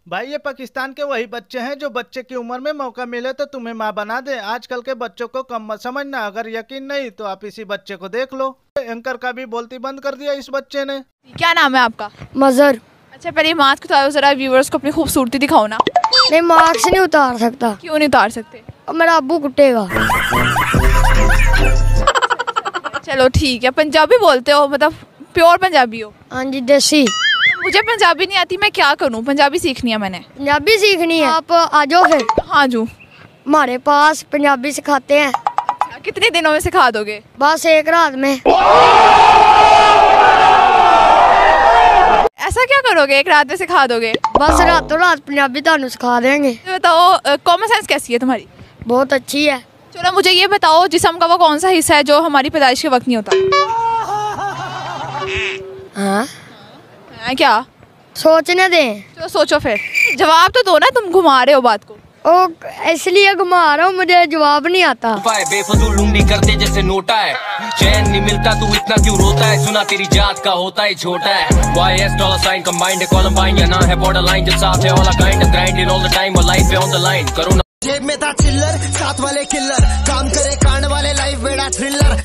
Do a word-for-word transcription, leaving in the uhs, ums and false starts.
भाई ये पाकिस्तान के वही बच्चे हैं जो बच्चे की उम्र में मौका मिले तो तुम्हें माँ बना दे। आजकल के बच्चों को कम मत समझना। अगर यकीन नहीं तो आप इसी बच्चे को देख लो। एंकर का भी बोलती बंद कर दिया इस बच्चे ने। क्या नाम है आपका? मजहर। अच्छा, पहले मास्क उतारो जरा, व्यूअर्स को अपनी खूबसूरती दिखाओ ना। नहीं, मास्क नहीं उतार सकता। क्यों नहीं उतार सकते? अब मेरा अब्बू कुटेगा। चलो ठीक है। पंजाबी बोलते हो, मतलब प्योर पंजाबी हो? हाँ जी, देसी। मुझे पंजाबी नहीं आती, मैं क्या करूं? पंजाबी सीखनी है मैंने। पंजाबी सीखनी है? आप आ जाओ फिर। हाँ जू, हमारे पास पंजाबी सिखाते हैं। अच्छा, कितने दिनों में सिखा दोगे? बस एक रात में। ऐसा क्या करोगे, एक रात में सिखा दोगे? बस रातों रात पंजाबी थानू सिखा देंगे। तो बताओ, कॉमन सेंस कैसी है तुम्हारी? बहुत अच्छी है। चलो मुझे ये बताओ, जिस्म का वो कौन सा हिस्सा है जो हमारी पैदाइश के वक्त नहीं होता? हाँ, है क्या? सोचने दें। चलो सोचो फिर, जवाब तो दो ना, तुम घुमा रहे हो बात को। ओ, इसलिए घुमा रहा हूँ, मुझे जवाब नहीं आता। बेफजूल लुंडी करते जैसे नोटा है, चैन नहीं मिलता तू इतना क्यों रोता है, सुना तेरी जात का होता है छोटा है। Y S dollar sign combined है, कॉलम्बाइन या ना है बॉर्डर लाइन, जो साथ है all a kind grinding all the time, life है ऑन द लाइन। करो ना, जेब में था चिल्लर, साथ वाले किल्लर, काम करे कांड वाले, लाइफ बेड़ा थ्रिलर।